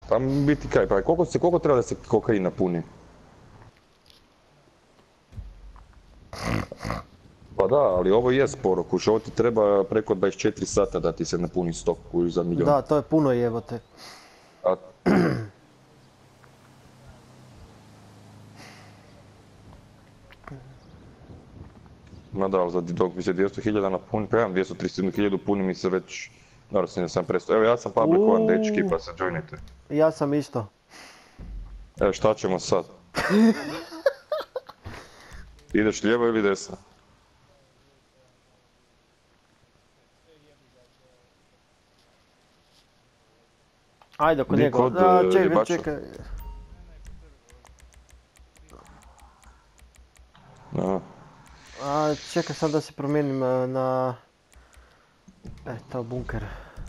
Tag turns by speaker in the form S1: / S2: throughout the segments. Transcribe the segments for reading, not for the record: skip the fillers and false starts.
S1: Pa biti kaj, pa koliko treba da se kokain napuni? Pa da, ali ovo je sporo, kuš, ovo ti treba preko 24 sata da ti se napuni stok kuš za milion.
S2: Da, to je puno jebote.
S1: A... Ma da, ali dok mi se 200.000 napuni, pa ja imam 231.000, puni mi se već, naravno sam prestao. Evo ja sam Public One dečki, pa se joinite.
S2: Ja sam isto.
S1: Evo šta ćemo sad? Ideš lijevo ili desno?
S2: Ajde oko
S1: Di
S2: njega.
S1: kod,
S2: Čekaj,
S1: jebača?
S2: čekaj.
S1: Aha.
S2: Čekaj sad da se promijenim na... to bunker.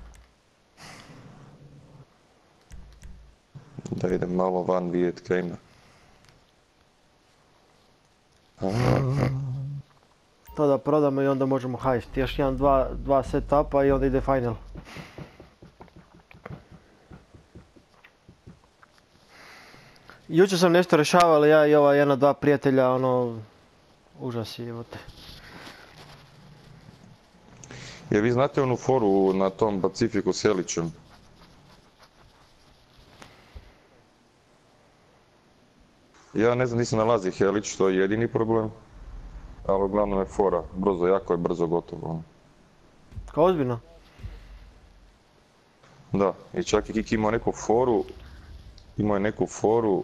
S1: Da idem malo van vidjet kaj ima.
S2: To da prodamo i onda možemo hajst. Još jedan, dva setupa i onda ide final. Jučer sam nešto rješavali, ja i ova jedna, dva prijatelja, ono... Užas je, evo te.
S1: Jer vi znate onu foru na tom Pacifiku s Helićem? Ja ne znam, nisam nalazi Helić, to je jedini problem. Ali uglavnom je fora, brzo, jako je brzo gotovo.
S2: Kao ozbiljno?
S1: Da, i čak i Kiki imao je neku foru,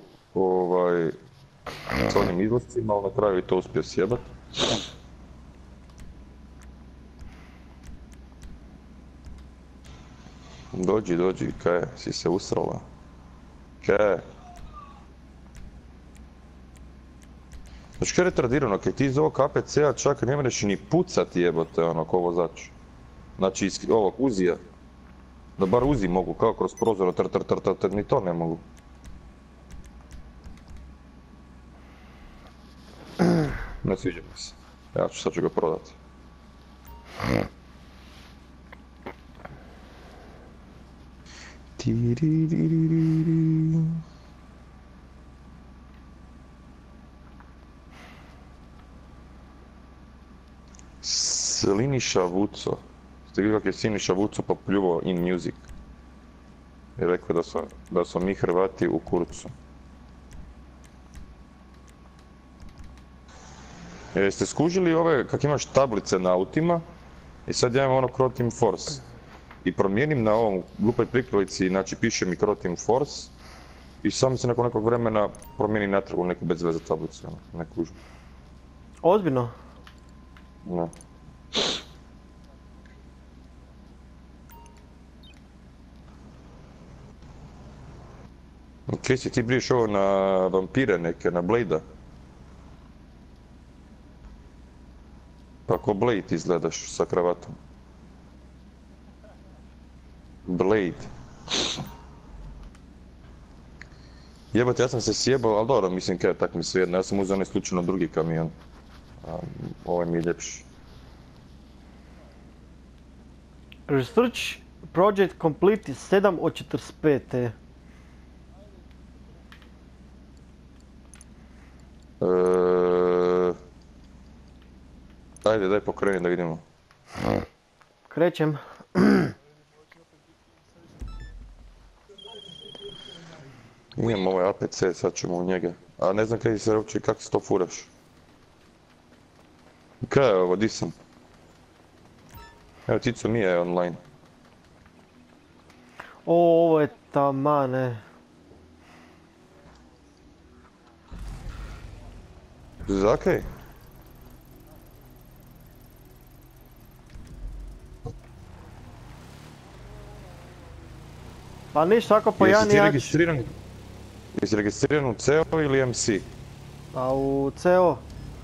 S1: s onim izlascima, ali na kraju i to uspio sjebat. Dođi, kaj je, si se usrala? Kaj je? Znači kaj je retardirano, kaj ti iz ovog KPC-a čak ne mreš ni pucati jebote ono ko vozač. Znači iz ovog Uzija. Da bar Uzi mogu, kao kroz prozor, ni to ne mogu. Ne sviđa mi se. Ja sad ću ga prodati. Siniša Vuco. Ste vidjeli kako je Siniša Vuco popljuvao In Music. I rekao da smo mi Hrvati u kurcu. Jeste skužili ove, kak imaš tablice na autima i sad ja imam ono Croteam Force. I promijenim na ovom glupoj prikrilici, znači piše mi Croteam Force i samo se nakon nekog vremena promijeni natrag u neku bez veze tablicu, ne kužim.
S2: Ozbiljno?
S1: Ne. Kaj si ti briješ ovo na vampire neke, na Blade-a? Pa ko Blade izgledaš sa kravatom. Blade. Jebate, ja sam se sjebao, ali dobro, mislim kaj, tak mi svejedno, ja sam uzeo onaj slučajno drugi kamion. Ovaj mi je ljepši.
S2: Research project complete 7 od 45.
S1: Ajde, daj pokreni da vidimo.
S2: Krećem.
S1: Imam ovaj APC, sad ćemo u njega. A ne znam kaj se uopće, kako se to furaš. Kaj je ovo, di sam? Evo, Tico Mija je online.
S2: Ovo je tamane.
S1: Zakaj?
S2: Pa ništa, ako po jedan jač.
S1: Jesi registriran u CO ili MC?
S2: Pa u CO.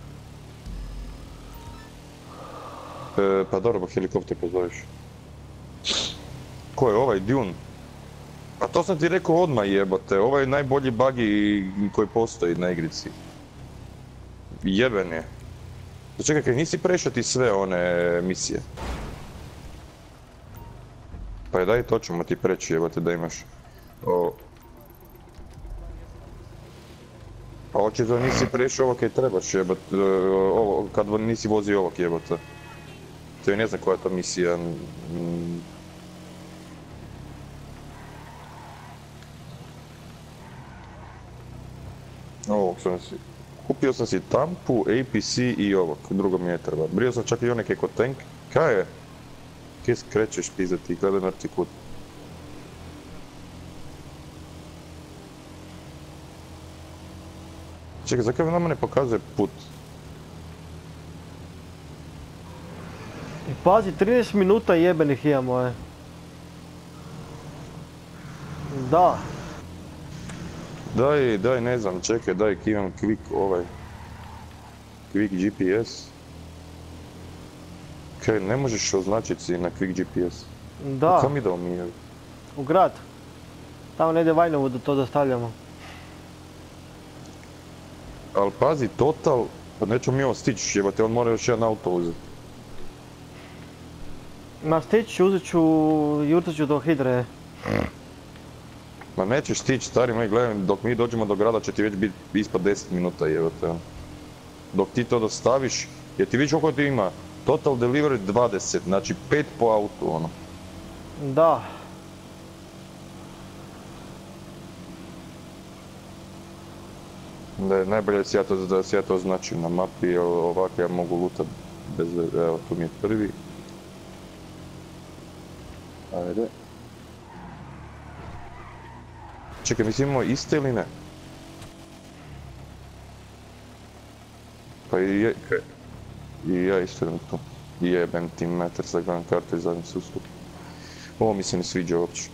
S1: Pa dobro, pa helikopter pozoveš. Ko je ovaj, Dune? Pa to sam ti rekao odmah jebote, ovaj je najbolji buggy koji postoji na igrici. Jeben je. Čekaj, kaj nisi prešao ti sve one misije? Pa daj, to ćemo ti preći jebote da imaš. Pa očito nisi prešao ovo kaj trebaš jebat, ovo, kad nisi vozio ovog jebota. To je ne znam koja je to misija. Ovog sam si... Kupio sam si tampu, APC i ovog, drugo mi ne treba. Brio sam čak i onaj keko tank. Kaj je? Kje skrećeš pizati, gledaj mrtvi kut. Čekaj, zakaj nama ne pokazuje put?
S2: I pazi, 13 minuta jebenih imamo, Da.
S1: Daj, ne znam, čekaj, daj imam Quick GPS. Kaj, ne možeš označiti si na Quick GPS?
S2: Da.
S1: Kam idemo mi?
S2: U grad. Tamo negdje Vajnovu da to dostavljamo.
S1: Al pazi, Total, pa nećemo mi ovo stići, jebate, on mora još jedan auto uzeti.
S2: Ma stići ću, jutat ću do Hidre.
S1: Ma nećeš stići, stari moj, gledaj, dok mi dođemo do grada će ti već biti ispod 10 minuta, jebate. Dok ti to dostaviš, jer ti vidiš koliko ti ima, Total Delivery 20, znači 5 po autu, ono.
S2: Da.
S1: Da je najbolje da si ja to označim na mapi, jer ovako ja mogu lutat bez... Evo, tu mi je prvi. Ajde. Čekaj, mislim imamo iste ili ne? Pa i ja isto idem tu. Jebem ti metar sa gledam karte i zadnji sustup. Ovo mi se ne sviđa uopće.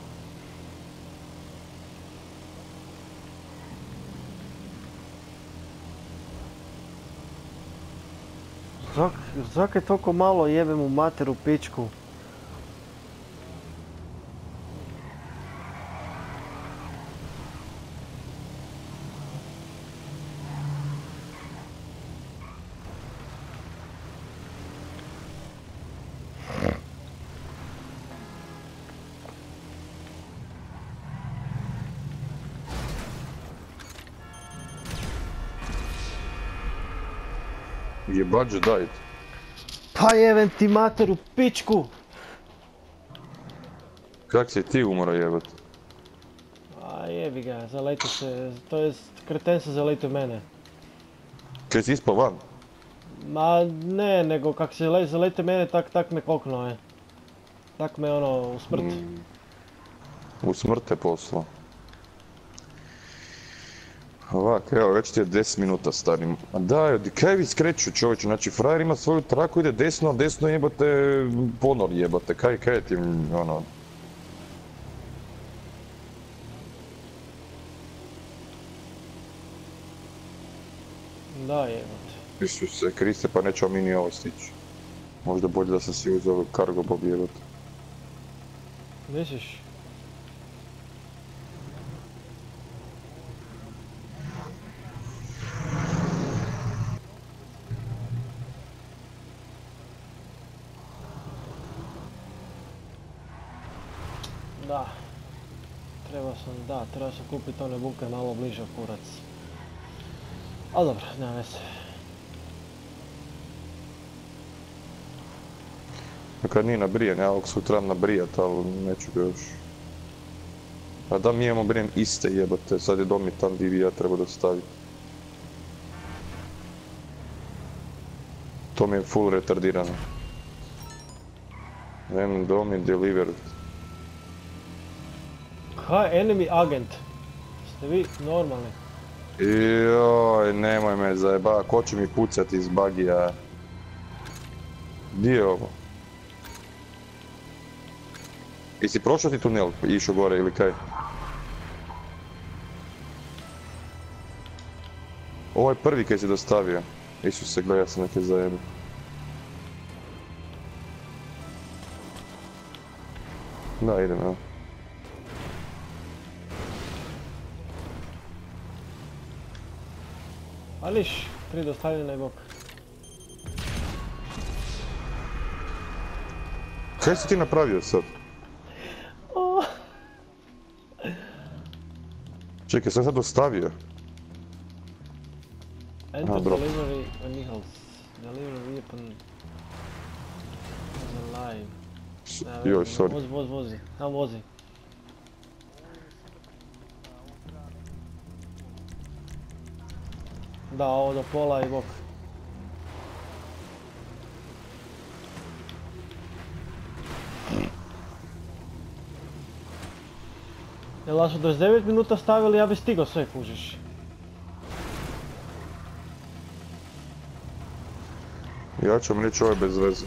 S2: Zakaj toliko malo jebem u materu pičku?
S1: Jebač dajt.
S2: Pa jebem ti materu pičku!
S1: Kak si ti umro jebat?
S2: A jebi ga, zaletio se, to jest kreten se zaletio mene.
S1: Kaj si ispao van?
S2: Ma ne, nego kak se zaletio mene tak me koknuo je. Tak me ono, u smrt.
S1: U smrt te poslao. Ovak, evo, već ti je 10 minuta starim. A daj, kaj vi skreću čovječe, znači frajer ima svoju traku, ide desno, desno jebate, ponor jebate, kaj ti, ono...
S2: Da jebate.
S1: Isuse Kriste, pa nećemo mi ni ovo stići. Možda bolje da sam si uzeo cargo bob jebate.
S2: Misliš? Da. Trebao sam kupiti one buke malo bliže kurac. Ali dobro, nema veze.
S1: Kad nije nabrijen, ja ovog sutra nabrijat, ali neću ga još. A da mi imamo brijen iste jebate, sad je domi tam gdje bi ja treba dostaviti. To mi je full retardirano. Name domi delivered.
S2: Kaj, enemy agent? Ste vi normalni?
S1: Joj, nemoj me zajeba, ko će mi pucati iz bagija? Di je ovo? Jesi prošao ti tunel, išao gore ili kaj? Ovo je prvi kaj si dostavio. Isuse, gledaj, ja sam neke zajebe. Da, idem, evo.
S2: Ališ, 3 dostavljena i bok.
S1: Kaj si ti napravio sad? Čekaj, sam sad dostavio.
S2: Enter
S1: drop.
S2: delivery vehicles. Delivery weapon is alive.
S1: Joj, sorry.
S2: Vozi. Samo vozi. Da, ovo do pola i bok. Jel da su 29 minuta stavili, ja bi stigao sve, kužiš.
S1: Ja ću vam reći ovo je bez veze.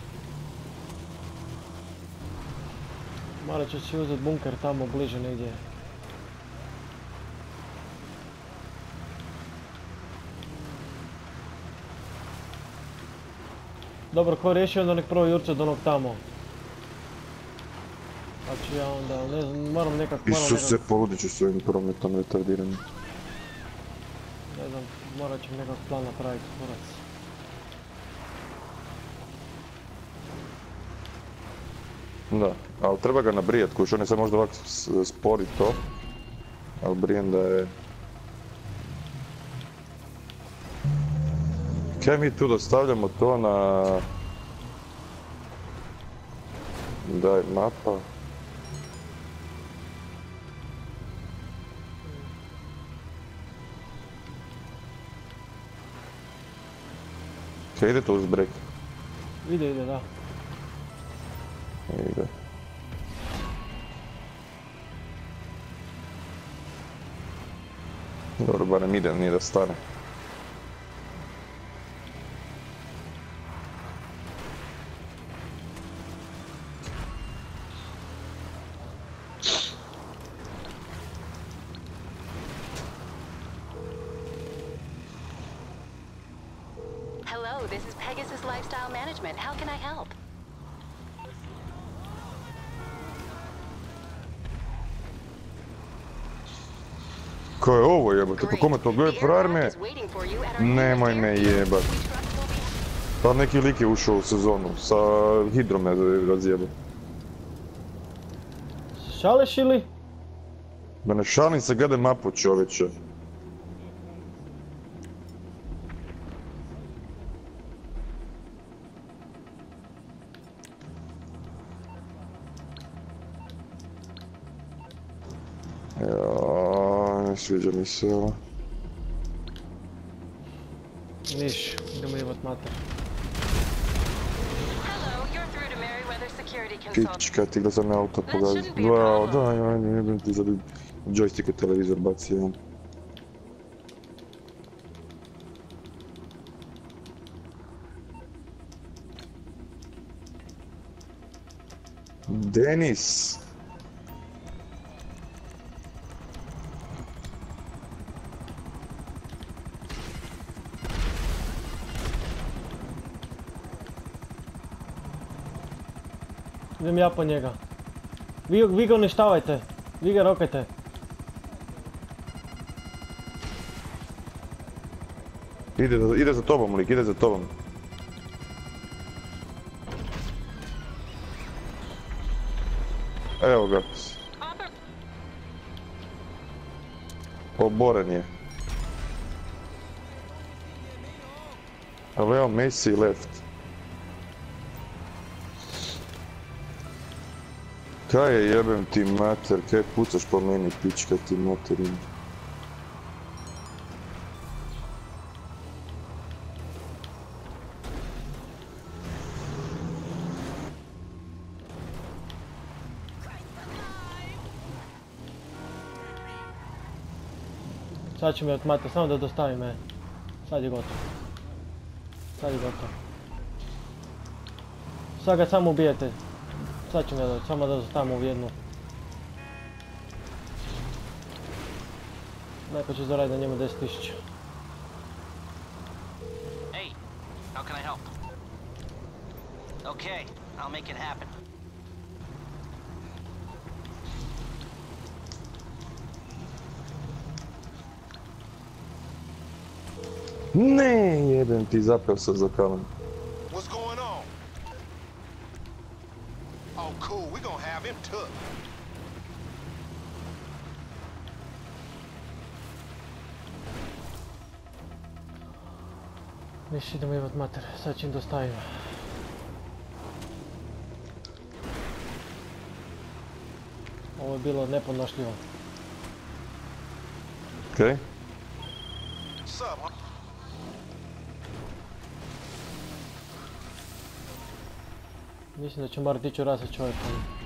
S2: Morat ću si uzeti bunker tamo bliže negdje. Dobro, ko riješi onda nek prvo jurca do onog tamo. Pa ću ja onda, ne znam, moram nekak...
S1: Isuse, poludit ću s ovim prometom retardiranim.
S2: Ne znam, morat ću nekak plan napraviti, kurac.
S1: Da, ali treba ga nabrijat, kuš, on je sad možda ovak spori to. Ali brijem da je... Kaj mi tu dostavljamo to na... Daj, mapa. Kaj ide to uz brek?
S2: Ide, da.
S1: Ide. Dobro, barem ide, nije da stane.
S3: Hello, this is Pegasus Lifestyle Management. How can I help?
S1: Ko je ovo jebate, pa kome to gledaj frajer me? Nemoj me jebat. Pa neki lik je ušao u sezonu, sa hidrom me razjebao.
S2: Šališ ili?
S1: Da ne šalim se, gledaj mapu čovječe. Jaaaa, ne sviđa mi se ovo.
S2: Niš, idemo jebat mater.
S3: Hello, you're through to Merryweather Security Consultant.
S1: Pička, ti da sam me auto pogazio. Wow, daj, jebim ti za joystick u televizor baci jedan. Denis!
S2: Idem ja po njega. Vi ga uništavajte. Vi ga rokajte.
S1: Ide za tobom, lik, ide za tobom. Evo ga. Oboren je. Ali evo Messi left. Kaj je jebem ti mater, kaj pucaš po meni pička ti materin.
S2: Sad ću me otmati, samo da dostavi me. Sad je gotovo. Sad je gotovo. Sad ga samo ubijete. Sad ću ga doći, samo da dostavimo u jednu. Neko će zaraditi na njemu 10.000.
S4: Hey, how can I help? Okay, I'll make it happen.
S1: Ne, jebem ti, zapeo sam za kamen.
S5: What's going on? Oh, cool. We gonna have him took.
S2: Niš, idemo imat mater, sad čim dostavimo. Ovo je bilo nepodnošljivo.
S1: Okej.
S5: What's up, huh?
S2: Mislim da ću morati ići u raz sa čovjekom.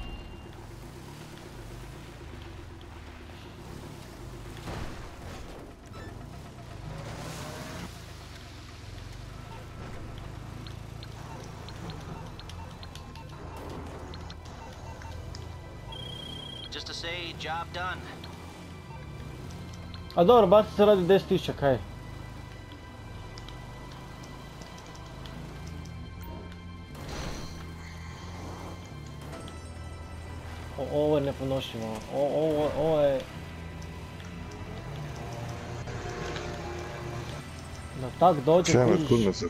S4: Just to say, job done.
S2: A dobro, baci se radi 10.000, kaj? Ovo je nepodnošljivo. Ovo je... Da tak dođe
S1: Čemu je
S2: kužiš.
S1: kudno se?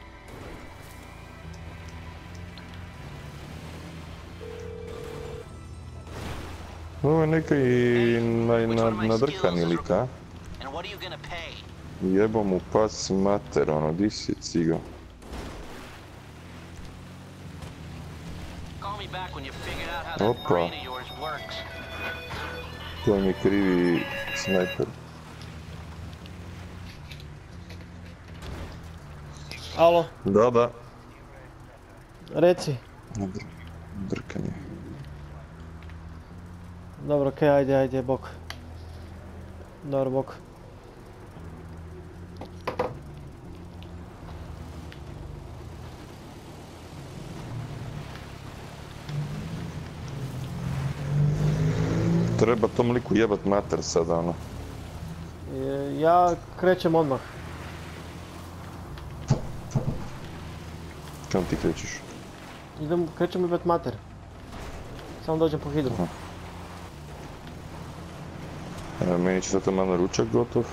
S1: Ovo je neka i nadrkani lik, a?
S4: And what are you gonna pay?
S1: Jebo mu pas mater, ono, di si cigo?
S4: Call me back when you figured out how that
S1: Opa.
S4: brain of yours works.
S1: To mi je krivi snajper.
S2: Alo,
S1: Da.
S2: reci.
S1: Drkanje.
S2: Dobro, okej, ajde, bok. Dobro, bok.
S1: Treba tom liku jebat mater sada, ono.
S2: Ja krećem odmah.
S1: Kam ti krećeš?
S2: Krećem ibat mater. Samo dođem po hidru.
S1: Meni će sad malo ručak gotov.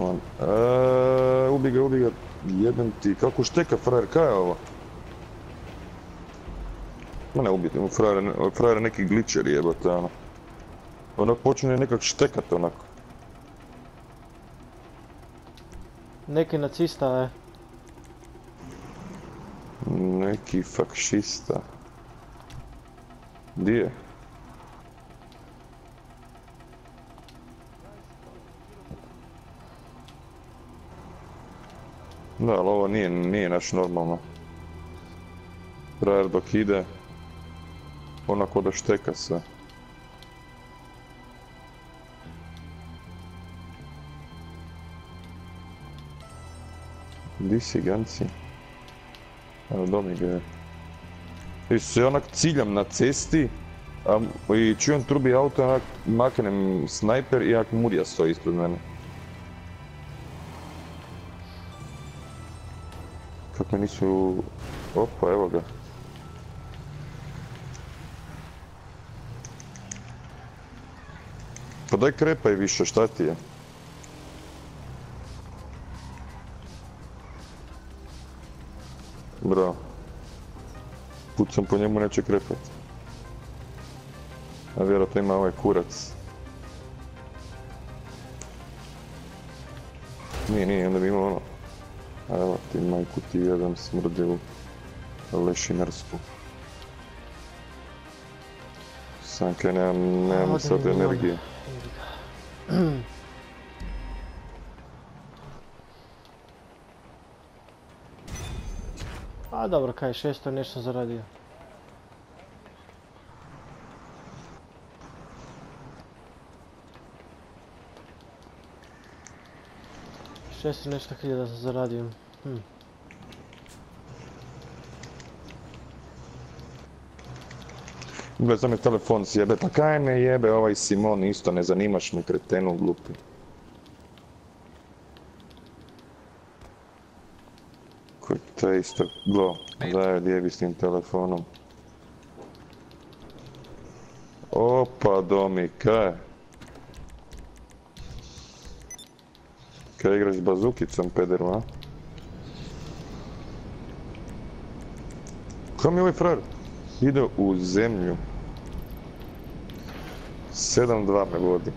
S1: Ubi ga. Jebem ti, kako šteka frajer, kaj je ovo? Ma ne ubiti, frajer neki gličer jebate, ono. Onak počne nekak štekat, onako.
S2: Neki nacista,
S1: Neki fakšista. Di je? Da, ali ovo nije naš normalno. Frajer dok ide, onako da šteka sve. Di si, ganci? Evo, domi ga je. Ja onak ciljam na cesti, i čujem trubi auto, onak maknem snajper i onak Murija stoji ispred mene. Kako me nisu... Opa, evo ga. Pa daj krepaj više, šta ti je? Bravo. Pucam po njemu, neće krepat. A vjerojatno ima ovaj kurac. Nije, onda bi imao ono. A evo ti majku ti jedan smrdilu lešinarsku. Sam kaj nemam sad energije.
S2: A dobro, kaj, 600 nešto sam zaradio. Šesto nešto hiljada sam zaradio.
S1: Gle, sam je telefon sjebe, pa kaj me jebe ovaj Simon isto, ne zanimaš me kretenu glupi. Koji to je isto, glo, daj odjebi s tim telefonom. Opa, Domi, kaj? Kaj igraš s bazukicom, pederu, a? Kaj mi ovaj frajer? Ide u zemlju. 7-2 me vodi.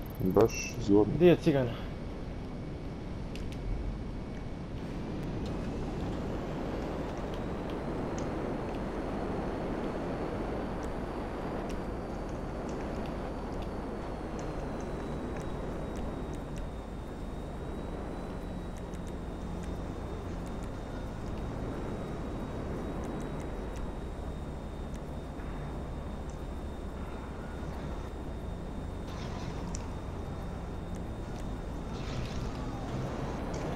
S1: Baš zgodno.
S2: Gdje je cigan?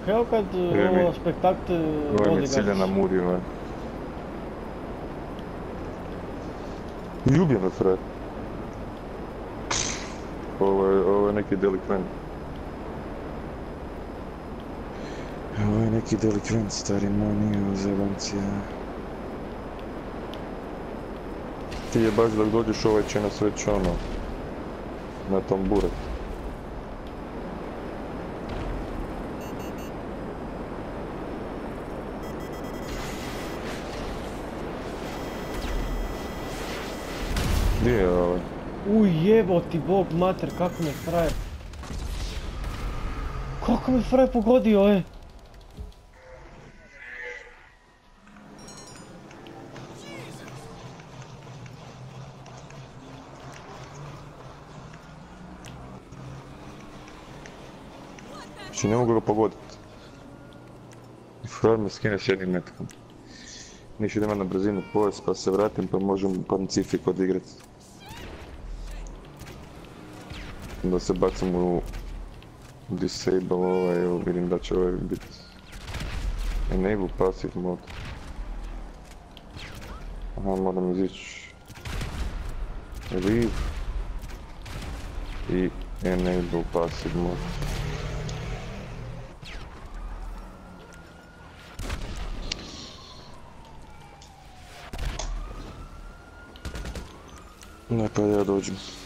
S2: Evo kad ovo spektakl
S1: Ovo mi
S2: vodi
S1: je cilja na
S2: ga.
S1: muri, ovaj. I ubije me, fred. Ovo je neki delikvent. Ovo je neki delikvent, stari moj, nije ovo zebancija. Ti je baš dok dođeš ovaj će nas već ono, na tom buret. Gdje je ovaj?
S2: Jeboti bog mater, kako me frajer. Kako me frajer pogodio,
S1: Znači ne mogu ga pogoditi. Frajer me skine s jednim metkom. Niš idem na brzinu pojas pa se vratim pa možem Pancifik odigrat. Da se bacim u disable ovaj, evo vidim da će ovaj biti enable passive mode. Aha, moram izići leave i enable passive mode. Ne, pa ja dođem.